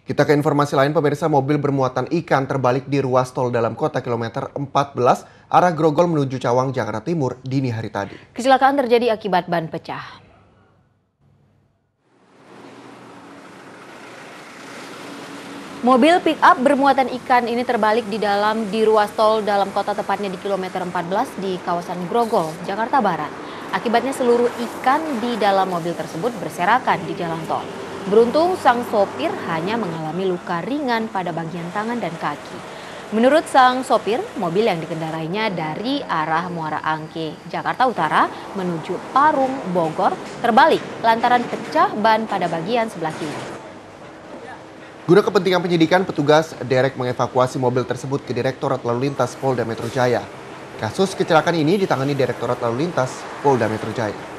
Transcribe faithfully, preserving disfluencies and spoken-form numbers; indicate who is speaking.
Speaker 1: Kita ke informasi lain, pemirsa. Mobil bermuatan ikan terbalik di ruas tol dalam kota kilometer empat belas arah Grogol menuju Cawang, Jakarta Timur dini hari tadi.
Speaker 2: Kecelakaan terjadi akibat ban pecah. Mobil pick-up bermuatan ikan ini terbalik di dalam di ruas tol dalam kota, tepatnya di kilometer empat belas di kawasan Grogol, Jakarta Barat. Akibatnya seluruh ikan di dalam mobil tersebut berserakan di jalan tol. Beruntung sang sopir hanya mengalami luka ringan pada bagian tangan dan kaki. Menurut sang sopir, mobil yang dikendarainya dari arah Muara Angke, Jakarta Utara menuju Parung, Bogor terbalik lantaran pecah ban pada bagian sebelah kiri.
Speaker 1: Guna kepentingan penyidikan, petugas derek mengevakuasi mobil tersebut ke Direktorat Lalu Lintas Polda Metro Jaya. Kasus kecelakaan ini ditangani Direktorat Lalu Lintas Polda Metro Jaya.